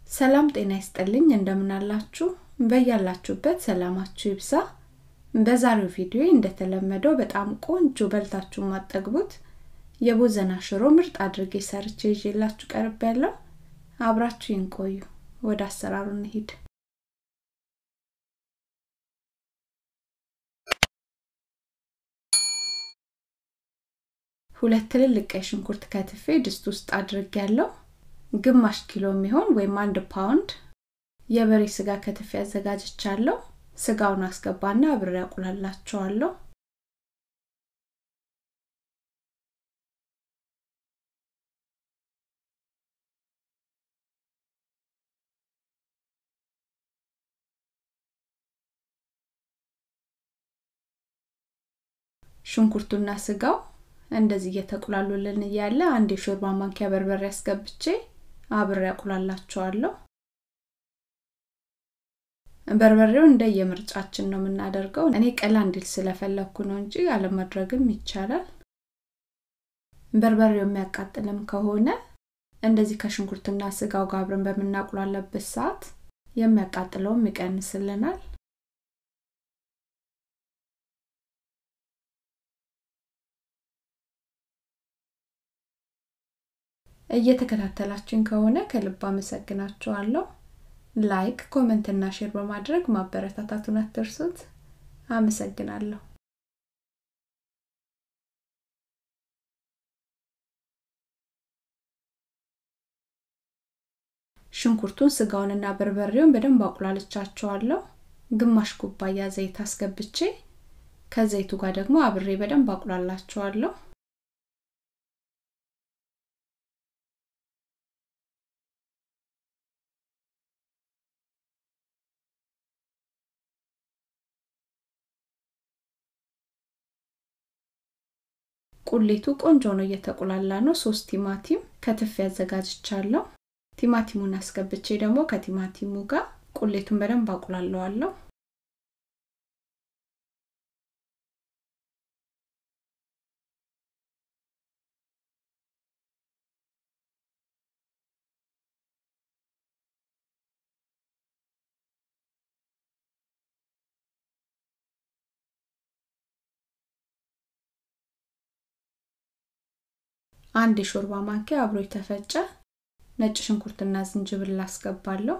ሰላም ጤና ይስጥልኝ እንደምን አላችሁ በያላችሁበት ሰላማችሁ ይብዛ በዛሬው ቪዲዮ እንደተለመደው በጣም ቆንጆ በልታችሁ ማጠግቡት የቦዘና ሽሮ ምርጥ አድርጌ ሰርቼ ይዤላችሁ ቀርቤያለሁ አብራችሁን ቆዩ ወደ አሰራሩ እንሂድ ሁለት ትልልቅ ቀይ ሽንኩርት ከትፌ ድስት ውስጥ አድርጌያለሁ ግማሽ ኪሎ የሚሆን ወይም 1 ፓውንድ የበሬ ስጋ ከትፌ አዘጋጅቻለሁ ስጋውን አስገባና አብሬ አቁላላቸዋለሁ ሽንኩርቱና ስጋው እንደዚህ እየተቁላሉልን ያለ አንድ የሾርባ ማንኪያ በርበሬ አስገብቼ አብሬ አቁላላቸዋለሁ በርበሬው እንደየምርጫችን ነው የምናደርገው እኔ ቀላ እንዲል ስለፈለኩ ነው እንጂ አለማድረግም ይቻላል በርበሬው የሚያቃጥልም ከሆነ እንደዚህ ከሽንኩርትና ስጋው ጋር አብረን በመናቁላላበት ሰዓት የሚያቃጥለውም ይቀንስልናል እየተከታተላችሁን ከሆነ ከልብ አመሰግናችኋለሁ ላይክ ኮሜንት እና ሼር በማድረግ ማበረታታቱን አትርሱት አመሰግናለሁ ሽንኩርቱን ስጋውንና በርበሬውን በደንብ አቁላልቻቸዋለሁ ግማሽ ኩባያ ዘይት አስገብቼ ከዘይቱ ጋር ደግሞ አብሬ በደንብ አቁላላቸዋለሁ ቁሌቱ ቆንጆ ነው እየተቆላላ ነው 3 ቲማቲም ከትፍ ያዘጋጅቻለሁ ቲማቲሙን አስገብቼ ደግሞ ከቲማቲሙ ጋር ቁሌቱን በደንብ አቁላላዋለሁ አንድ የሾርባ ማንኪያ አብሮ የተፈጨ ነጭ ሽንኩርትና ዝንጅብል አስገባለሁ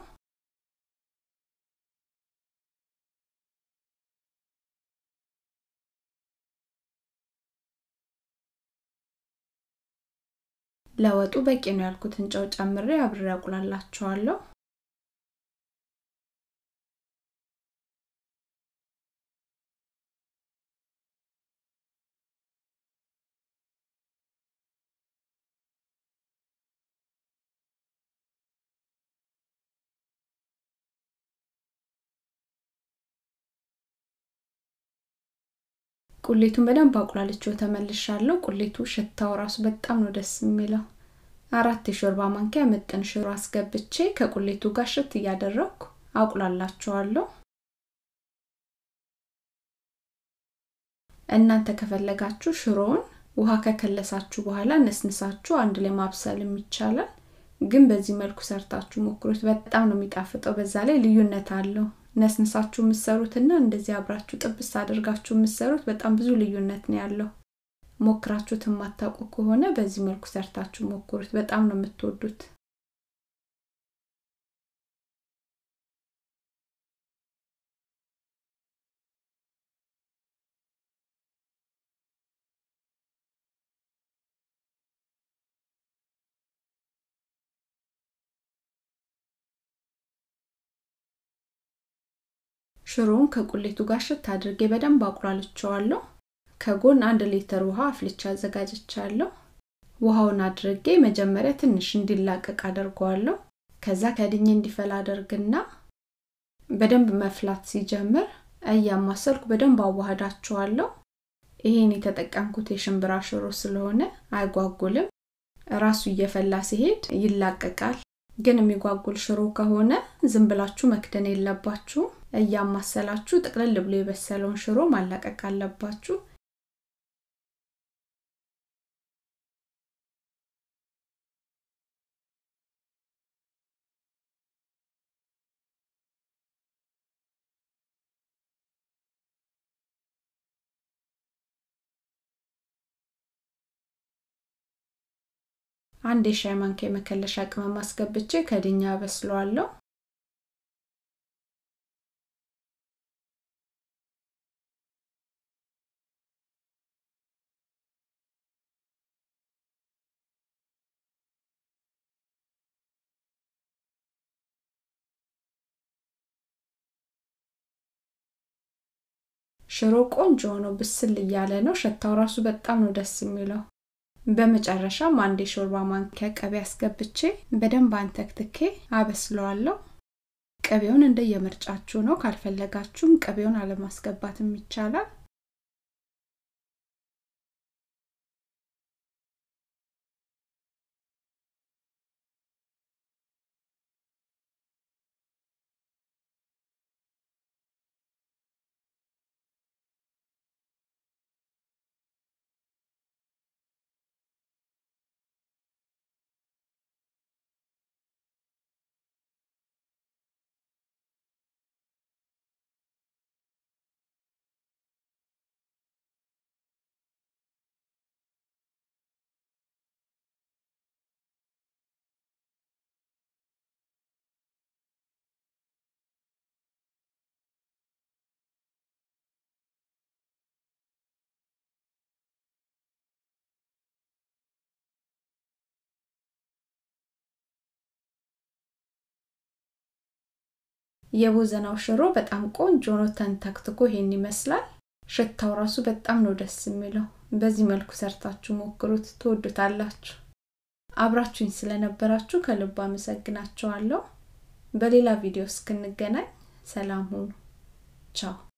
ለወጡ በቂ ነው ያልኩትን ጨው ጨምሬ አብሬ አቁላላቸዋለሁ ቁሌቱን በደንብ አቁላልቼው ተመልሻለሁ ቁሌቱ ሽታው ራሱ በጣም ነው ደስ የሚለው 4 የሾርባ ማንኪያ መጠን ሽሮ አስገብቼ ከቁሌቱ ጋር ሽት ያደረኩ አቁላላቸዋለሁ እናንተ ከፈለጋችሁ ሽሮውን ውሃ ከከለሳችሁ በኋላ ነስንሳችሁ አንድ ላይ ማብሰልም ይቻላል ግን በዚህ መልኩ ሰርታችሁ ሞክሩት በጣም ነው የሚጣፍጠው በዛ ላይ ልዩነት አለው ነስንሳችሁ መስሩትና እንደዚህ አብራችሁ ጥብስ አድርጋችሁ መስሩት በጣም ብዙ ልዩነት ነው ያለው ሞክራችሁት ማታውቁ ከሆነ በዚህ መልኩ ሰርታችሁ ሞክሩት በጣም ነው የምትወዱት ሽሮውን ከቁሌቱ ጋር ሽት አድርጌ በደንብ አቁላልቼዋለሁ ከጎን 1 ሊትር ውሃ አፍልቼ አዘጋጅቻለሁ ውሃውን አድርጌ መጀመሪያ ትንሽ እንዲላቀቅ አደርገዋለሁ ከዛ ከድኜ እንዲፈላ አደርግና በደንብ መፍላት ሲጀምር አያማሰልኩ በደንብ አዋህዳቸዋለሁ ይሄን የተጠቀምኩት የሽምብራ ሽሮ ስለሆነ አይጓጉልም ራሱ እየፈላ ሲሄድ ይላቀቃል ግን የሚጓጉል ሽሮ ከሆነ ዝም ብላችሁ መክደን የለባችሁ አያማሰላችሁ ጥቅልል ብሎ የበሰለውን ሽሮ ማላቀቅ አለባችሁ አንድ የሻይ ማንኪያ መከለሻ ቅመም አስገብቼ ከድኛ አበስለዋለሁ። ሽሮ ቆንጆ ነው ብስል ያለ ነው ሸታው ራሱ በጣም ነው ደስ የሚለው። በመጨረሻም አንድ የሾርባ ማንኪያ ቅቤ አስገብቼ በደንብ አንተክትኬ አበስለዋለሁ። ቅቤውን እንደየምርጫችሁ ነው ካልፈለጋችሁም ቅቤውን አለማስገባትም ይቻላል። የቦዘናው ሽሮ በጣም ቆንጆ ነው ተንተክትኮ ይሄን ይመስላል። ሽታው ራሱ በጣም ነው ደስ የሚለው። በዚህ መልኩ ሰርታችሁ ሞክሩት ትወዱታላችሁ። አብራችሁኝ ስለነበራችሁ ከልብ አመሰግናችኋለሁ። በሌላ ቪዲዮ እስክንገናኝ ሰላም ሁኑ። ቻው